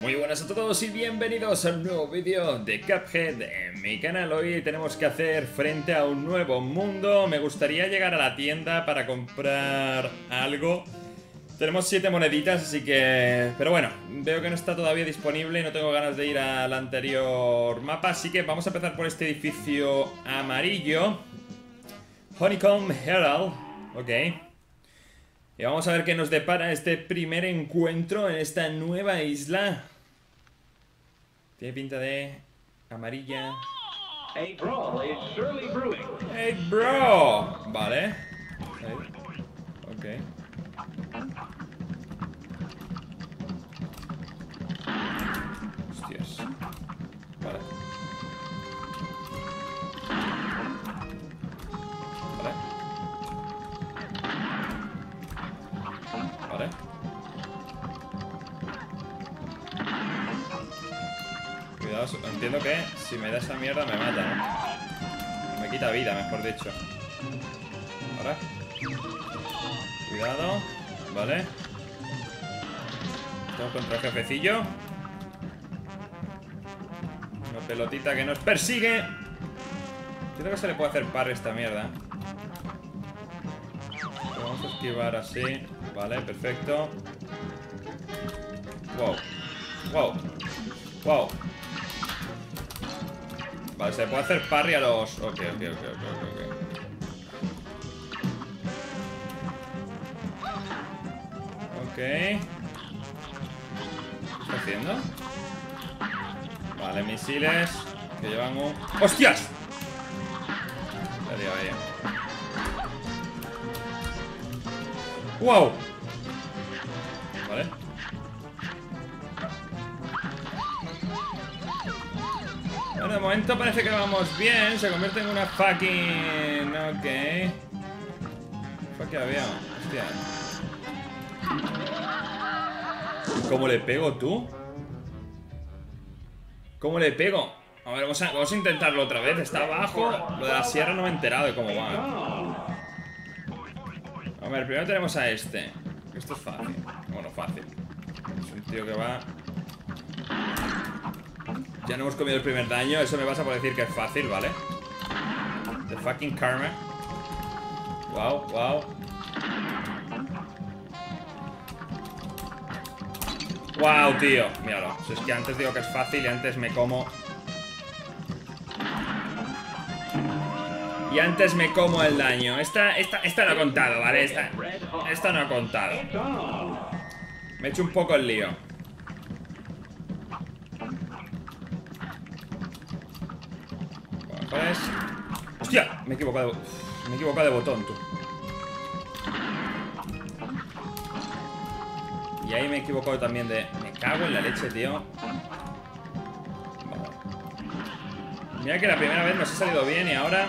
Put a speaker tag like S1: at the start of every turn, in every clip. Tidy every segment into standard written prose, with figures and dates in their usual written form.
S1: Muy buenas a todos y bienvenidos a un nuevo vídeo de Cuphead en mi canal. Hoy tenemos que hacer frente a un nuevo mundo. Me gustaría llegar a la tienda para comprar algo. Tenemos 7 moneditas, así que... Pero bueno, veo que no está todavía disponible y no tengo ganas de ir al anterior mapa. Así que vamos a empezar por este edificio amarillo. Honeycomb Herald. Ok. Y vamos a ver qué nos depara este primer encuentro en esta nueva isla. Tiene pinta de amarilla.
S2: Hey bro, it's Shirley Brewing.
S1: Hey bro. Vale. Ok. Hostias. Vale. Vale. Vale. Cuidado, entiendo que si me da esa mierda me mata, ¿no? Me quita vida, mejor dicho. Ahora. Cuidado. Vale. Estamos contra el jefecillo. Una pelotita que nos persigue. Creo que se le puede hacer parry a esta mierda. Lo vamos a esquivar así. Vale, perfecto. Wow. Wow. Wow. Vale, se puede hacer parry a los... Ok. ¿Qué está haciendo? Vale, misiles que llevan un... ¡Hostias! Vaya. ¡Wow! Vale. Bueno, de momento parece que vamos bien. Se convierte en una fucking... Ok. Fucking avión. Hostia. ¿Cómo le pego, tú? ¿Cómo le pego? A ver, vamos a intentarlo otra vez. Está abajo. Lo de la sierra no me he enterado de cómo va. A ver, primero tenemos a este. Esto es fácil. Bueno, fácil. Es un tío que va... Ya no hemos comido el primer daño. Eso me pasa por decir que es fácil, ¿vale? The fucking karma. Wow. Wow, tío. Míralo. Si es que antes digo que es fácil y antes me como... Y antes me como el daño. Esta no ha contado, ¿vale? Esta no ha contado. Me he hecho un poco el lío. ¿Cuál es? ¡Hostia! Me he equivocado de botón, tú. Y ahí me he equivocado también de... Me cago en la leche, tío. Vale. Mira que la primera vez nos ha salido bien y ahora...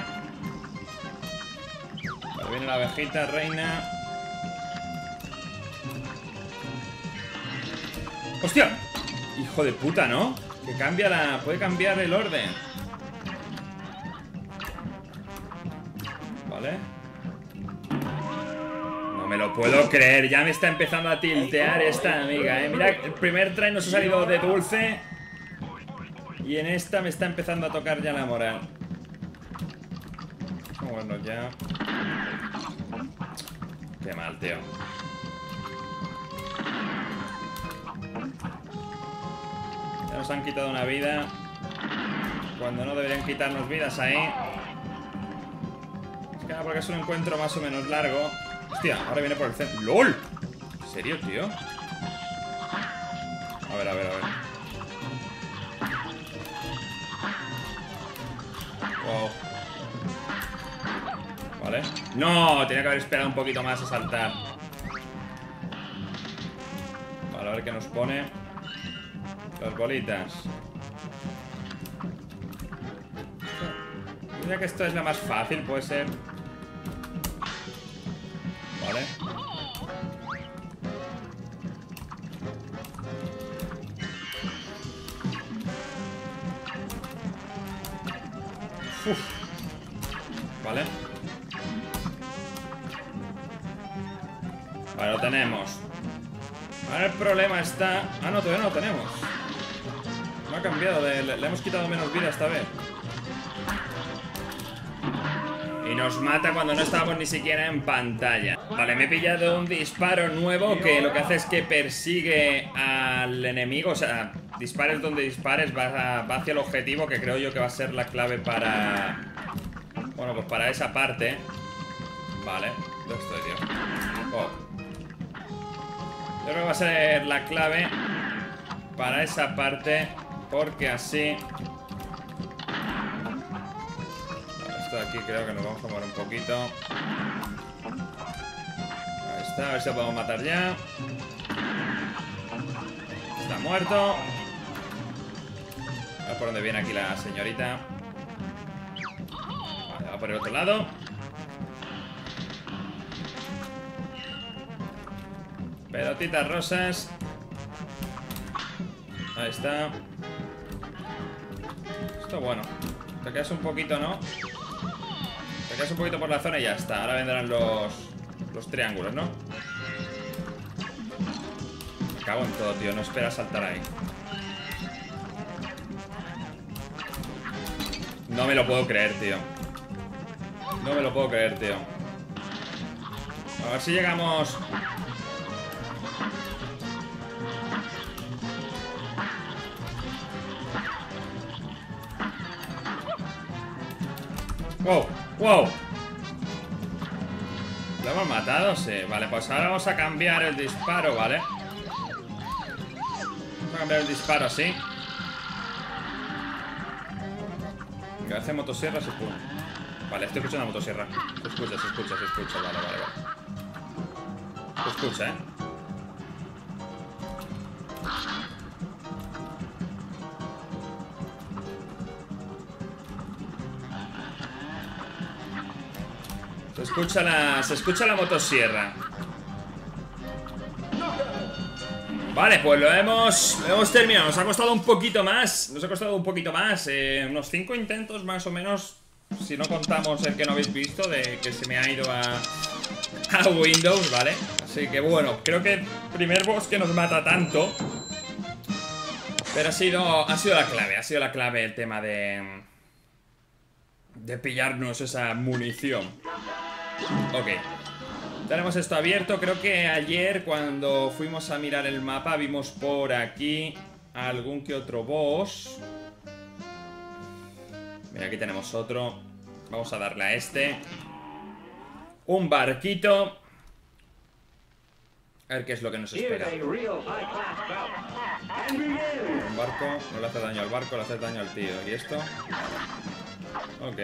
S1: Vale, viene la abejita, reina. ¡Hostia! Hijo de puta, ¿no? Que cambia la... Puede cambiar el orden. Vale. No me lo puedo creer. Ya me está empezando a tiltear esta amiga, Mira, el primer try nos ha salido de dulce. Y en esta me está empezando a tocar ya la moral. Bueno, ya... Qué mal, tío. Ya nos han quitado una vida cuando no deberían quitarnos vidas ahí. Es que porque es un encuentro más o menos largo. Hostia, ahora viene por el centro. ¡LOL! ¿En serio, tío? A ver. Wow. Vale. ¡No! Tenía que haber esperado un poquito más a saltar. Vale, a ver qué nos pone. Las bolitas. Mira que esto es la más fácil, puede ser. Vale. Uf. Vale. Vale, lo tenemos. Ahora el problema está... Ah, no, todavía no lo tenemos. No ha cambiado, le hemos quitado menos vida esta vez. Y nos mata cuando no estábamos ni siquiera en pantalla. Vale, me he pillado un disparo nuevo que lo que hace es que persigue al enemigo. O sea, dispares donde dispares, va hacia el objetivo, que creo yo que va a ser la clave para... Bueno, pues para esa parte. Vale, ¿dónde estoy, tío? Oh. Yo creo que va a ser la clave para esa parte, porque así... Esto de aquí creo que nos vamos a mover un poquito. Ahí está, a ver si lo podemos matar ya. Está muerto. A ver por dónde viene aquí la señorita. Vale, va por el otro lado. Pelotitas rosas. Ahí está. Esto bueno. Te quedas un poquito, ¿no? Te quedas un poquito por la zona y ya está. Ahora vendrán los triángulos, ¿no? Me cago en todo, tío. No espera saltar ahí. No me lo puedo creer, tío. No me lo puedo creer, tío. A ver si llegamos... ¡Wow! ¡Wow! ¿Lo hemos matado? Sí. Vale, pues ahora vamos a cambiar el disparo, ¿vale? Vamos a cambiar el disparo así. Que hace motosierra se escucha. Vale, estoy escuchando la motosierra. Se escucha, se escucha, se escucha. Vale, vale, vale. Se escucha, ¿eh? Se escucha la motosierra. Vale, pues lo hemos terminado. Nos ha costado un poquito más. Unos 5 intentos más o menos. Si no contamos el que no habéis visto, de que se me ha ido a Windows, ¿vale? Así que bueno, creo que el primer boss que nos mata tanto. Pero ha sido la clave. Ha sido la clave el tema de pillarnos esa munición. Ok, tenemos esto abierto. Creo que ayer cuando fuimos a mirar el mapa vimos por aquí algún que otro boss. Mira, aquí tenemos otro. Vamos a darle a este. Un barquito. A ver qué es lo que nos espera. Un barco, no le hace daño al barco, le hace daño al tío. ¿Y esto? Ok.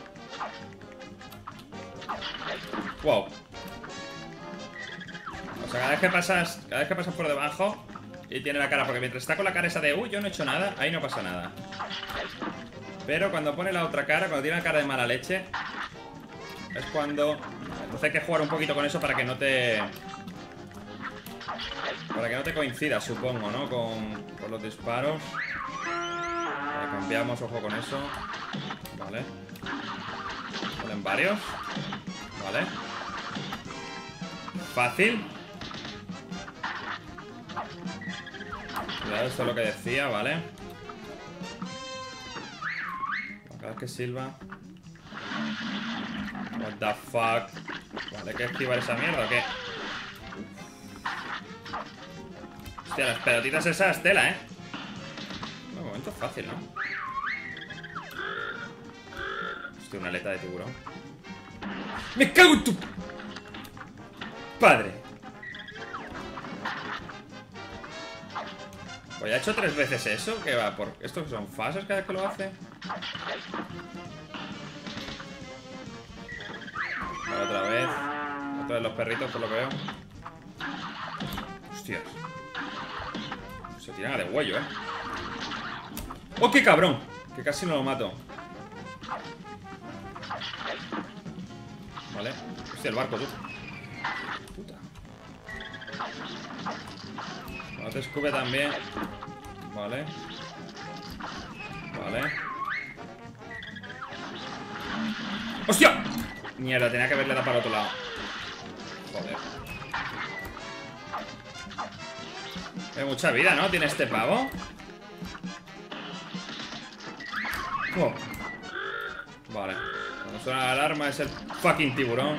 S1: Wow. O sea, cada vez que pasas por debajo y tiene la cara, porque mientras está con la cara esa de uy, yo no he hecho nada, ahí no pasa nada. Pero cuando pone la otra cara, cuando tiene la cara de mala leche, es cuando... Entonces hay que jugar un poquito con eso para que no te... Para que no te coincida, supongo, ¿no? Con los disparos. Vale, cambiamos, ojo con eso. Vale. Salen varios. Vale. Fácil. Cuidado, esto es lo que decía, ¿vale? Cada vez que silba. What the fuck. Vale, ¿hay que esquivar esa mierda o qué? Hostia, las pelotitas esas, tela, ¿eh? De momento es fácil, ¿no? Hostia, una aleta de tiburón. ¡Me cago en tu padre! Pues ya he hecho 3 veces eso. ¿Qué va? ¿Por estos son fases cada vez que lo hace? Vale, otra vez. Otra vez los perritos, por lo que veo. Hostias. Se tiran a de huello, ¿eh? ¡Oh, qué cabrón! Que casi no lo mato. Vale. Hostia, el barco, tú. Puta. No te escupe también. Vale. Vale. ¡Hostia! Mierda, tenía que haberle dado para el otro lado. Joder. Hay mucha vida, ¿no? Tiene este pavo. Oh. Vale. Cuando suena la alarma es el fucking tiburón.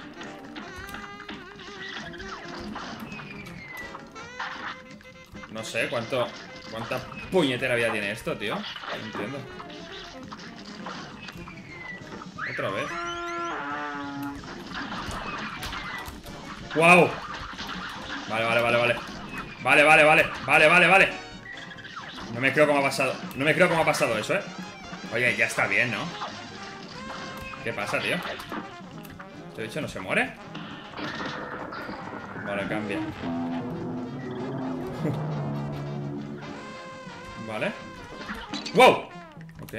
S1: No sé cuánta puñetera vida tiene esto, tío. No entiendo. Otra vez. ¡Wow! Vale. Vale. No me creo cómo ha pasado. No me creo cómo ha pasado eso, ¿eh? Oye, ya está bien, ¿no? ¿Qué pasa, tío? ¿Este bicho no se muere? Vale, cambia. Vale. ¡Wow! Ok.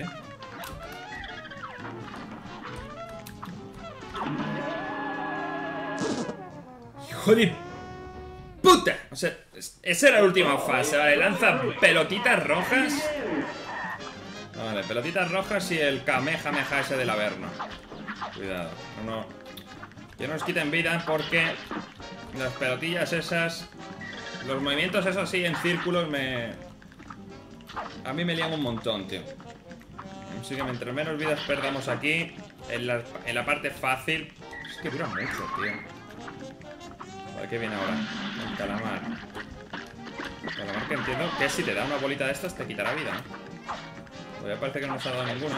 S1: ¡Hijo de puta! O sea, esa era la última fase. Vale, lanza pelotitas rojas. Vale, pelotitas rojas y el Kamehameha ese del Averno. Cuidado. No. Que no nos quiten vida porque las pelotillas esas... Los movimientos esos así en círculos a mí me lían un montón, tío. Así que mientras menos vidas perdamos aquí, en la parte fácil... Es que dura mucho, tío. Vale, ¿qué viene ahora? El calamar. El calamar que entiendo que si te da una bolita de estas te quitará vida, ¿no? Pues ya parece que no nos ha dado ninguna.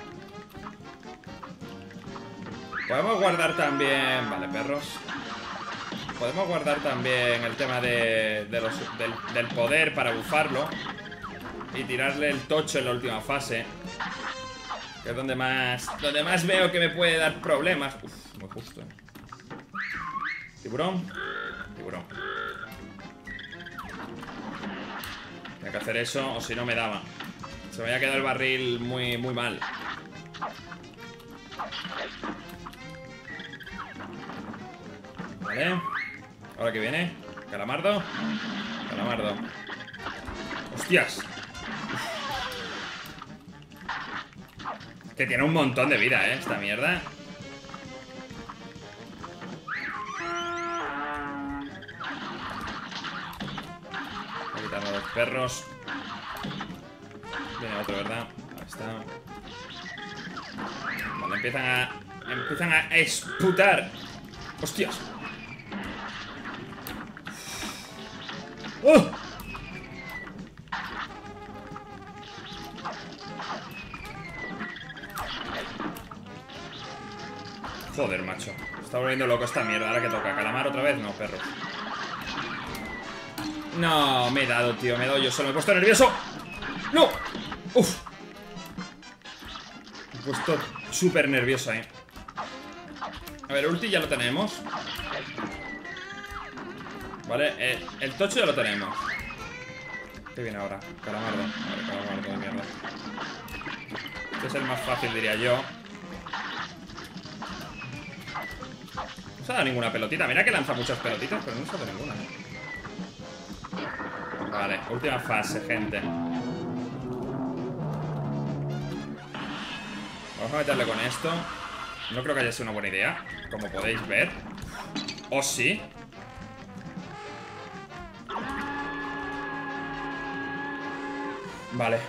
S1: Podemos guardar también... Vale, perros. Podemos guardar también el tema del poder para bufarlo. Y tirarle el tocho en la última fase. Que es donde más veo que me puede dar problemas. Uf, muy justo. Tiburón. Tengo que hacer eso o si no me daba. Se me había quedado el barril muy mal. Vale. Ahora que viene. Calamardo. ¡Hostias! Que tiene un montón de vida, esta mierda. Voy a quitarme los perros. Viene otro, ¿verdad? Ahí está. Vale, empiezan a esputar. ¡Hostias! ¡Oh! Joder, macho. Está volviendo loco esta mierda. Ahora que toca. ¿Calamar otra vez? No, perro. No, me he dado, tío. Me he dado yo solo. Me he puesto nervioso. ¡No! ¡Uf! Me he puesto súper nervioso ahí. A ver, ulti ya lo tenemos. Vale, el tocho ya lo tenemos. ¿Qué viene ahora? Calamardo. Vale, calamardo de mierda. Este es el más fácil, diría yo. No se ha dado ninguna pelotita. Mira que lanza muchas pelotitas, pero no se ha dado ninguna, Vale, última fase, gente. Vamos a meterle con esto. No creo que haya sido una buena idea, como podéis ver. ¿O sí? Vale.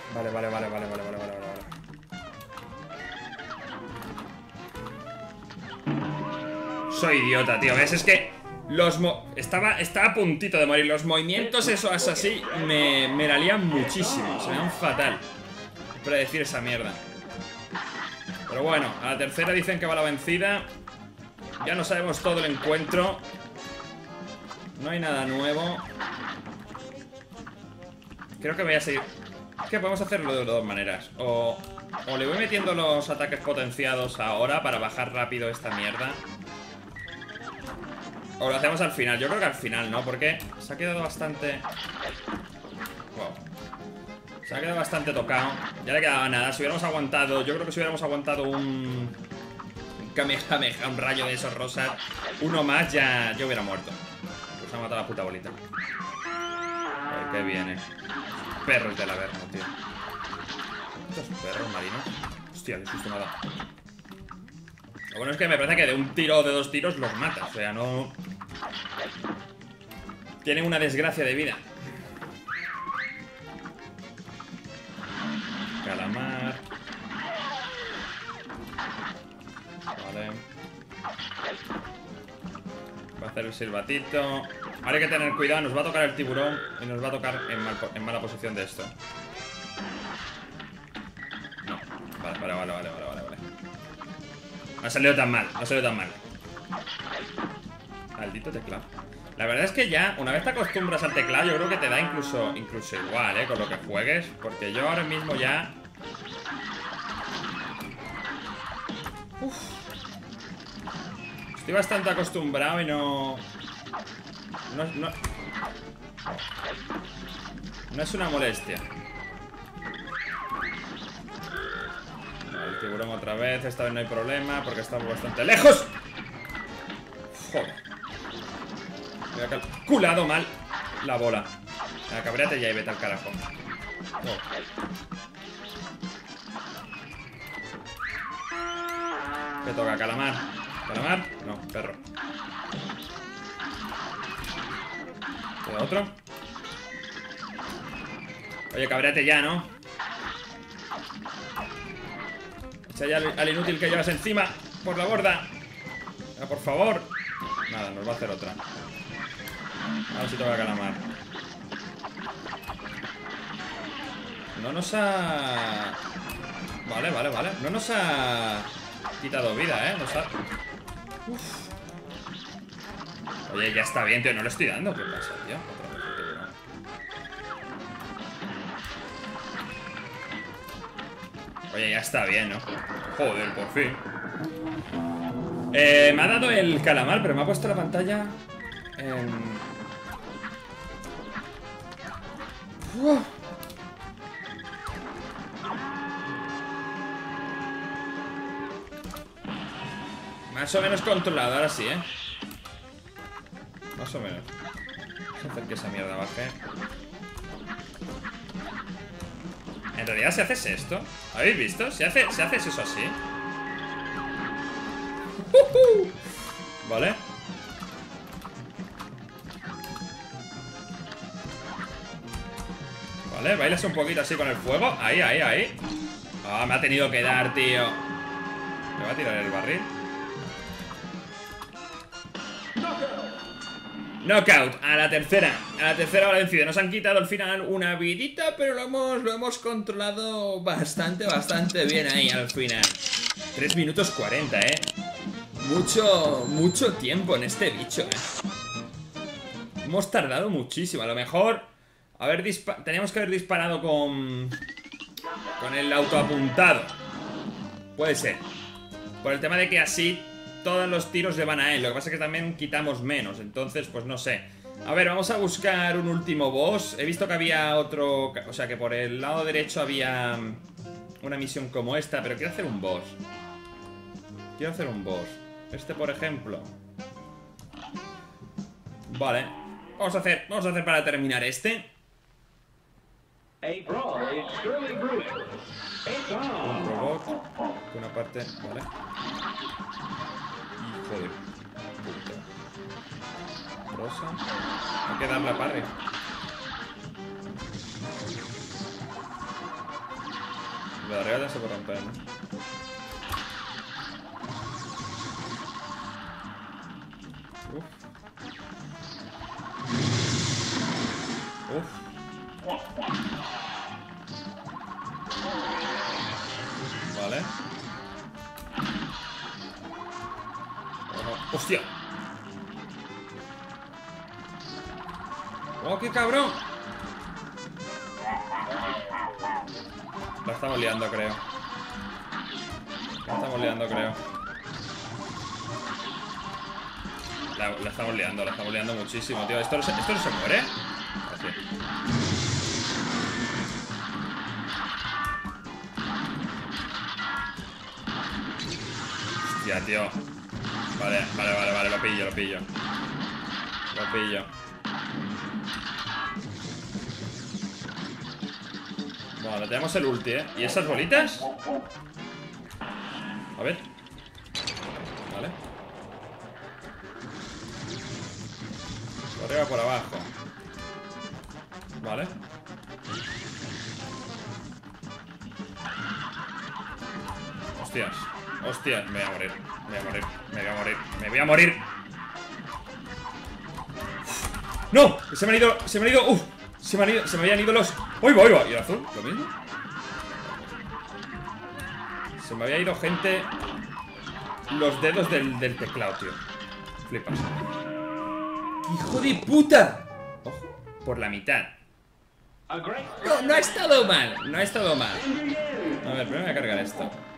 S1: Soy idiota, tío. ¿Ves? Es que estaba a puntito de morir. Los movimientos esos así me la lían muchísimo. Se me dan fatal predecir esa mierda. Pero bueno, a la tercera dicen que va la vencida. Ya no sabemos todo el encuentro. No hay nada nuevo. Creo que voy a seguir. Es que podemos hacerlo de dos maneras. O le voy metiendo los ataques potenciados ahora para bajar rápido esta mierda. O lo hacemos al final. Yo creo que al final, ¿no? Porque se ha quedado bastante... Wow. Se ha quedado bastante tocado. Ya le quedaba nada. Si hubiéramos aguantado... Yo creo que si hubiéramos aguantado un Kamehameha, un rayo de esos rosas, uno más, ya yo hubiera muerto. Pues ha matado la puta bolita. A ver qué viene. Perros del Averno, tío. ¿Estos perros marinos? Hostia, qué susto me ha dado. Lo bueno es que me parece que de un tiro o de dos tiros los mata. O sea, no... Tienen una desgracia de vida. Calamar. hacer el silbatito. Ahora hay que tener cuidado, nos va a tocar el tiburón y nos va a tocar en mala posición de esto. No, vale. No ha salido tan mal, no ha salido tan mal. Maldito teclado. La verdad es que ya, una vez te acostumbras al teclado, yo creo que te da incluso igual, con lo que juegues. Porque yo ahora mismo ya... Uf. Estoy bastante acostumbrado y no es una molestia. El tiburón otra vez. Esta vez no hay problema porque estamos bastante lejos. Joder. Me ha calculado mal la bola. Cabréate ya y vete al carajo. Oh. ¿Qué toca? ¿Calamar? ¿Calamar? No, perro. ¿Queda otro? Oye, cabréate ya, ¿no? Echa ya al inútil que llevas encima. Por la borda. Ah, por favor. Nada, nos va a hacer otra. A ver si toca calamar. No nos ha... Vale. No nos ha quitado vida, Nos ha... Uf. Oye, ya está bien, tío. No le estoy dando. ¿Qué pasa, tío? Otra vez el tiburón. Oye, ya está bien, ¿no? Joder, por fin. Me ha dado el calamar, pero me ha puesto la pantalla en... Más o menos controlado, ahora sí, Más o menos. Vamos a hacer que esa mierda baje. En realidad, si haces esto, ¿habéis visto? Si haces eso así. Vale. Vale, bailas un poquito así con el fuego. Ahí. Ah, me ha tenido que dar, tío. Me va a tirar el barril. Knockout, a la tercera hora vencida. Nos han quitado al final una vidita, pero lo hemos controlado bastante bien ahí al final. 3 minutos 40, Mucho tiempo en este bicho, Hemos tardado muchísimo. A lo mejor teníamos que haber disparado con el autoapuntado. Puede ser. Por el tema de que así todos los tiros le van a él. Lo que pasa es que también quitamos menos. Entonces, pues no sé. A ver, vamos a buscar un último boss. He visto que había otro... O sea, que por el lado derecho había una misión como esta. Pero quiero hacer un boss. Este, por ejemplo. Vale. Vamos a hacer para terminar este.
S2: A brawl is surely brewing.
S1: Un robot. Una parte... Vale. Hijo de puta. Rosa. Hay que dar la parry. La de arriba ya se puede romper, ¿no? Uf. Vale. ¡Hostia! ¡Oh, qué cabrón! La estamos liando, creo. La estamos liando muchísimo, tío. ¿Esto no se muere? Así. Hostia, tío. Vale, lo pillo. Bueno, tenemos el ulti, ¿Y esas bolitas? A ver. Vale. Por arriba, por abajo. Vale. Hostias, me voy a morir. ¡No! Se me han ido, se me habían ido los... ¡Uy, va, uy, va! ¿Y el azul? ¿Lo mismo? Se me había ido, gente, los dedos del teclado, tío. Flipas. ¡Hijo de puta! Ojo, por la mitad. No, no ha estado mal. No ha estado mal. A ver, primero voy a cargar esto.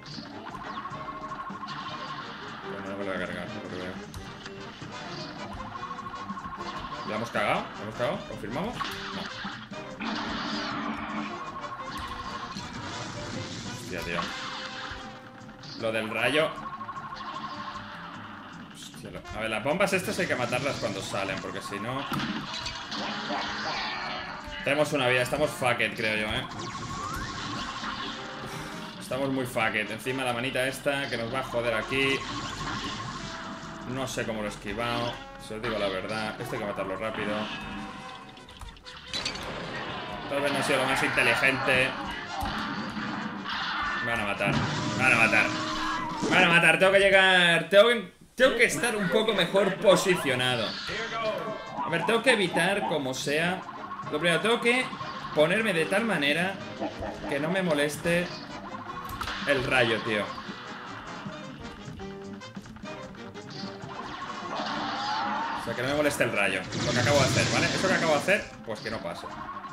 S1: Bueno, no lo voy a cargar, por lo que veo. ¿La hemos cagado? ¿La hemos cagado? ¿Confirmamos? No. Hostia, tío. Lo del rayo. Hostia, a ver, las bombas estas hay que matarlas cuando salen, porque si no... Tenemos una vida, estamos fucked, creo yo, Estamos muy fucked. Encima la manita esta que nos va a joder aquí. No sé cómo lo he esquivado, si os digo la verdad. Esto hay que matarlo rápido. Tal vez no ha sido lo más inteligente. Me van a matar. Me van a matar. Me van a matar. Tengo que llegar... Tengo que estar un poco mejor posicionado. A ver, tengo que evitar como sea. Lo primero, tengo que ponerme de tal manera que no me moleste el rayo, tío. O sea, que no me moleste el rayo. Lo que acabo de hacer, ¿vale? Eso que acabo de hacer, pues que no pase.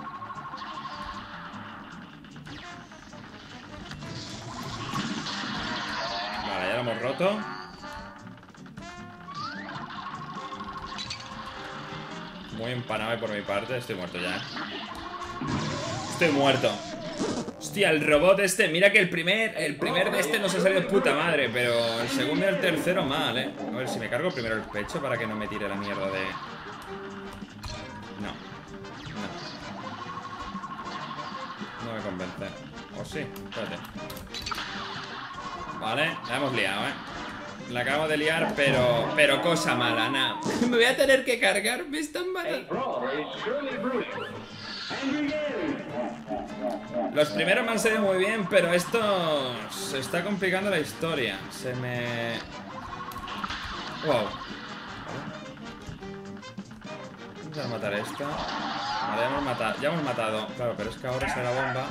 S1: Vale, ya lo hemos roto. Muy empanado por mi parte. Estoy muerto ya, Estoy muerto. Hostia, el robot este. Mira que el primer de este no se ha salido de puta madre, pero el segundo y el tercero mal, A ver, si me cargo primero el pecho para que no me tire la mierda de... No. No me convence. ¿O sí? Espérate. Vale, la hemos liado, La acabo de liar, pero cosa mala, nada. Me voy a tener que cargar, me están matando. Los primeros me han salido muy bien, pero esto se está complicando la historia. Se me... Wow. Vamos a matar esta. Vale, ya hemos matado. Claro, pero es que ahora sale la bomba.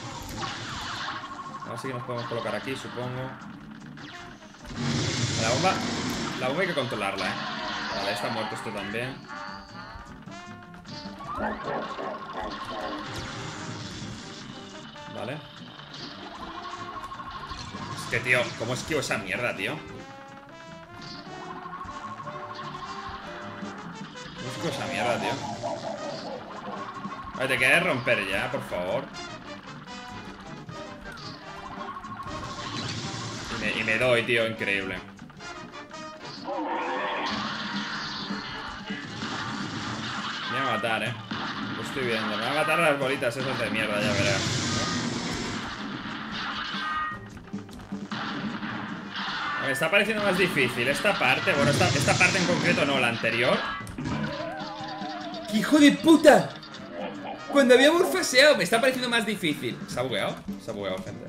S1: Ahora sí que nos podemos colocar aquí, supongo. La bomba hay que controlarla, Vale, está muerto esto también. Vale. Es que, tío, ¿cómo esquivo esa mierda, tío? ¿Cómo esquivo esa mierda, tío? Vale, te queda de romper ya, por favor. Y me doy, tío, increíble. Me va a matar, Lo estoy viendo. Me va a matar las bolitas esas de mierda, ya verás. Me está pareciendo más difícil esta parte. Bueno, esta parte en concreto no, la anterior. ¡Qué hijo de puta! Cuando habíamos faseado, me está pareciendo más difícil. ¿Se ha bugueado? Se ha bugueado, gente.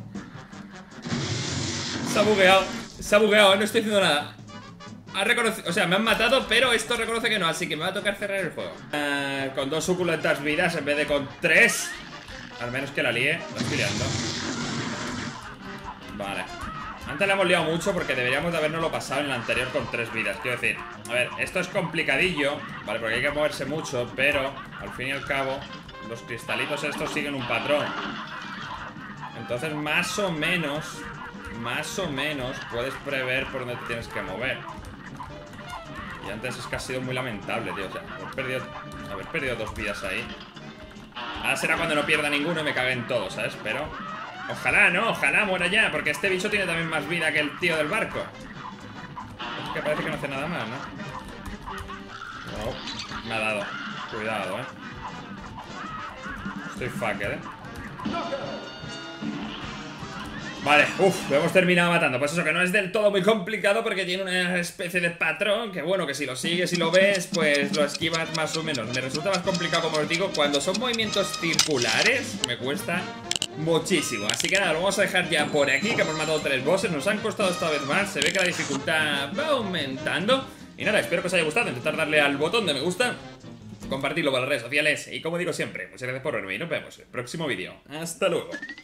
S1: Se ha bugueado, no estoy haciendo nada. Ha reconocido, o sea, me han matado, pero esto reconoce que no, así que me va a tocar cerrar el juego. Con 2 suculentas vidas en vez de con 3. Al menos que la líe, la estoy liando. Vale. Antes la hemos liado mucho porque deberíamos de habernoslo pasado en la anterior con 3 vidas. Quiero decir, a ver, esto es complicadillo, vale, porque hay que moverse mucho, pero al fin y al cabo los cristalitos estos siguen un patrón. Entonces más o menos puedes prever por dónde te tienes que mover. Y antes es que ha sido muy lamentable, tío. O sea, haber perdido 2 vidas ahí. Ahora será cuando no pierda ninguno y me cague en todo, ¿sabes? Pero ojalá, ¿no? Ojalá muera ya, porque este bicho tiene también más vida que el tío del barco. Es que parece que no hace nada más, ¿no? No, me ha dado. Cuidado, Estoy fucked, Vale, lo hemos terminado matando. Pues eso, que no es del todo muy complicado porque tiene una especie de patrón que, bueno, que si lo sigues y lo ves, pues lo esquivas más o menos. Me resulta más complicado, como os digo, cuando son movimientos circulares, me cuesta muchísimo. Así que nada, lo vamos a dejar ya por aquí, que hemos matado 3 bosses. Nos han costado esta vez más, se ve que la dificultad va aumentando. Y nada, espero que os haya gustado. Intentar darle al botón de me gusta compartidlo por las redes sociales y como digo siempre, muchas gracias por verme y nos vemos en el próximo vídeo. Hasta luego.